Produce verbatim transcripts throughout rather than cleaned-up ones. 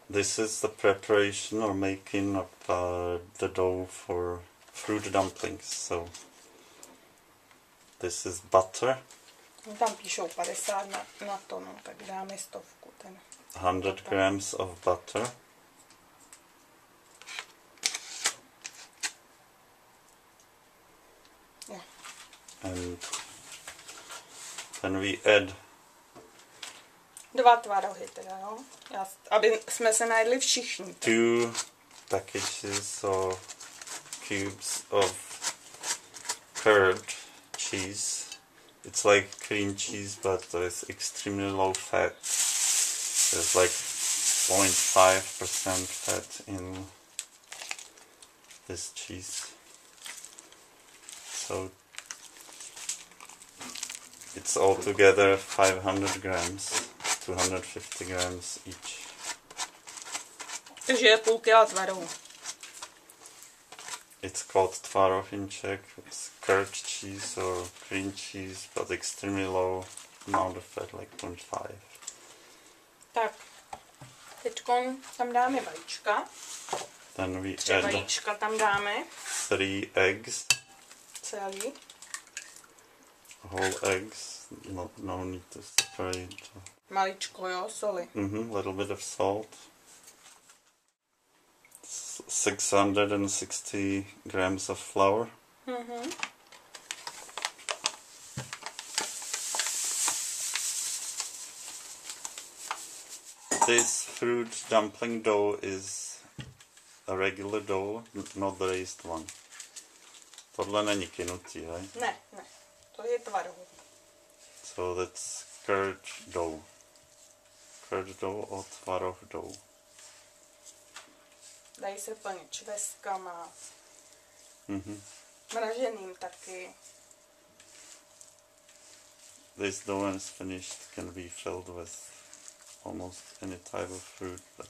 This is the preparation or making of uh, the dough for fruit dumplings. So this is butter. Tam píšou padesát na, na to, no, tak dáme stovku. Ten. one hundred grams of butter. Yeah. And then we add Dva tvarohy teda, jo? Já, aby jsme se najedli všichni. two packages or cubes of curd cheese. It's like cream cheese, but it's extremely low fat. There's like zero point five percent fat in this cheese. So it's altogether five hundred grams, two hundred fifty grams each. Takže je půl kila tvarohu. It's called tvarov in Czech. It's curd cheese or cream cheese, but extremely low amount of fat, like zero point five. Tak, teďkon tam dáme vajíčka. Then we Tři add vajíčka tam dáme. three eggs, Celý. whole eggs. No, no need to separate. Maličko, jo, soli. Mm-hmm, little bit of salt. six hundred sixty grams of flour. Mhm. This fruit dumpling dough is a regular dough, not the raised one. Tohle není kinutí, right? Ne, ne, to je tvarohu. So that's curd dough. Curd dough or tvarov dough. Dají se plnit čveskama, Mm-hmm. mraženým taky. This dough, when it's finished, can be filled with almost any type of fruit, but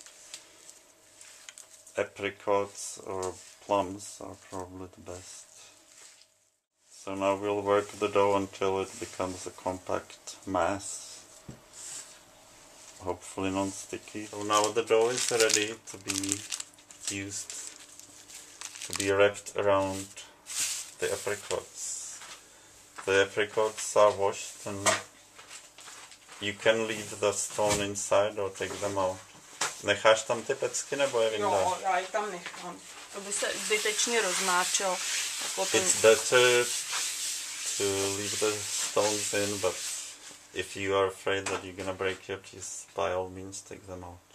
apricots or plums are probably the best. So now we'll work the dough until it becomes a compact mass, hopefully non-sticky. So now the dough is ready to be used, to be wrapped around the apricots. The apricots are washed and you can leave the stone inside or take them out. Necháš tam ty pecky nebo je vyndáš? Jo, já ji tam nechám. To by se zbytečně rozmáčelo. Potom... It's better to leave the stones in, but if you are afraid that you're gonna break your teeth, by all means take them out.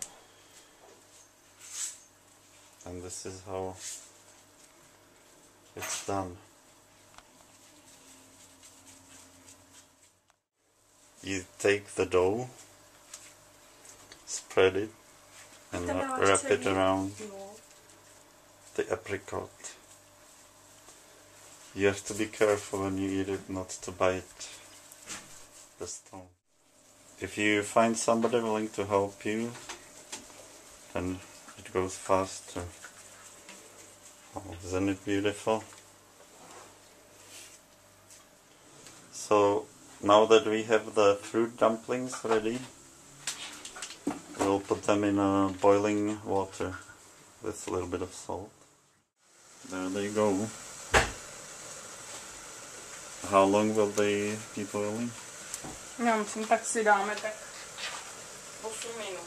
And this is how it's done. You take the dough, spread it, and wrap it around the apricot. You have to be careful when you eat it not to bite the stone. If you find somebody willing to help you, then it goes faster. Oh, isn't it beautiful? So now that we have the fruit dumplings ready, we'll put them in uh, boiling water with a little bit of salt. There they go. How long will they be boiling? Já myslím, tak si dáme tak osm minut.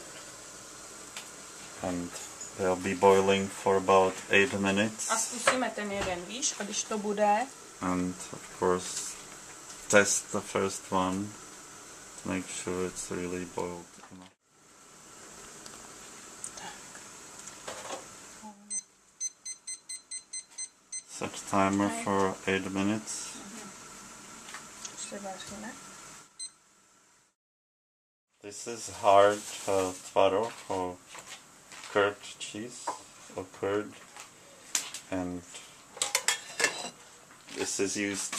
And they'll be boiling for about eight minutes. A zkusíme ten jeden, víš, a když to bude... And of course test the first one to make sure it's really boiled enough. Set timer for eight minutes. This is hard uh, tvarov or curd cheese or curd, and this is used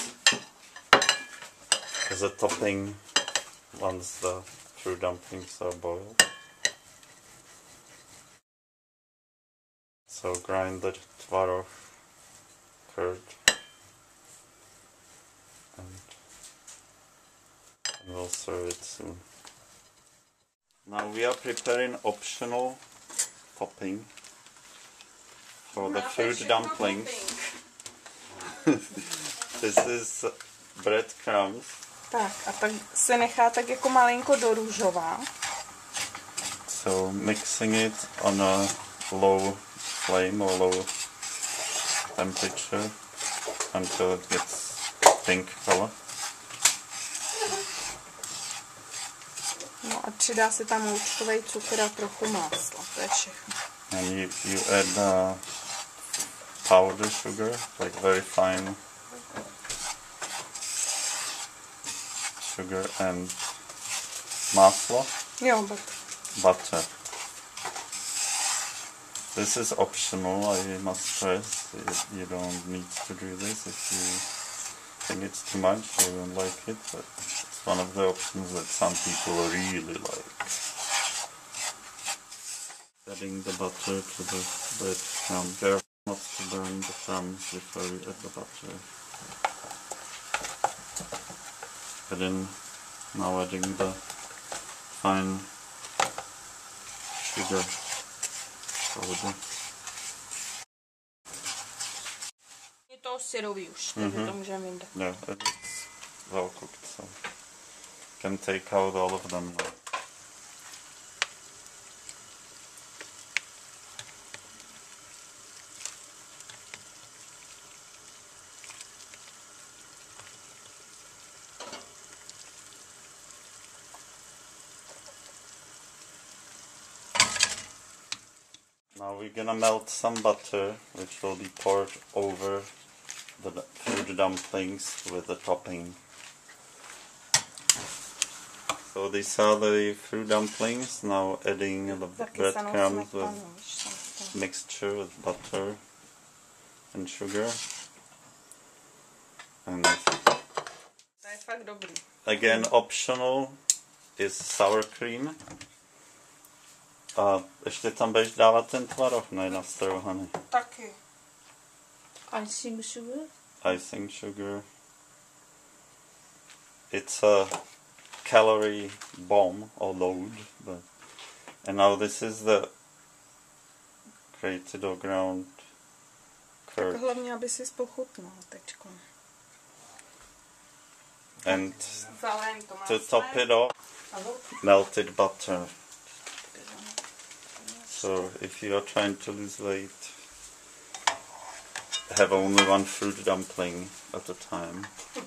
as a topping once the fruit dumplings are boiled. So grind the tvarov curd and we'll serve it soon. Now we are preparing optional topping for the fruit dumplings. This is breadcrumbs. Tak, a tak se nechá tak jako malinko dorůžová. So mixing it on a low flame or low temperature until it gets pink color. No a přidá se tam loučkový cukr a trochu másla, to je všechno. And you, you add uh, powder sugar, like very fine sugar and maslo. Jo, but. Butter. This is optional, I must stress. You, you don't need to do this if you think it's too much or don't like it, but it's one of the options that some people really like. Adding the butter to the breadcrumb. Careful not to burn the crumbs before you add the butter. And then now adding the fine sugar powder. Je to syrový už, takže mm-hmm. to můžeme vyndat. Yeah, it's well cooked, so can take out all of them now. Now we're gonna melt some butter, which will be poured over the fruit dumplings with the topping. So these are the fruit dumplings, now adding the breadcrumbs with mixture with butter and sugar. And to je fakt dobrý. Again, optional is sour cream. A ještě tam budeš dávat ten tvaroh, ne, na strohany. Taky. Icing sugar? Icing sugar. It's a calorie bomb or load, but and now this is the grated or ground curd. Tak hlavně, aby si pochutnal teďko. And to top it off, melted butter. So if you are trying to lose weight, have only one fruit dumpling at a time.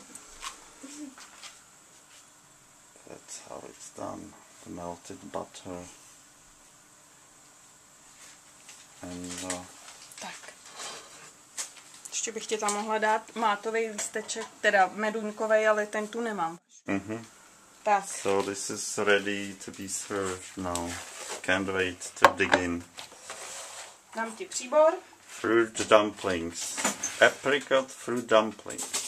That's how it's done. The melted butter. And uh, tak. Ještě bych ti tam mohla dát mátový lísteček, teda meduňkový, ale ten tu nemám. mm-hmm. Tak. So this is ready to be served now. Can't wait to dig in. Dám ti příbor. Fruit dumplings. Apricot fruit dumplings.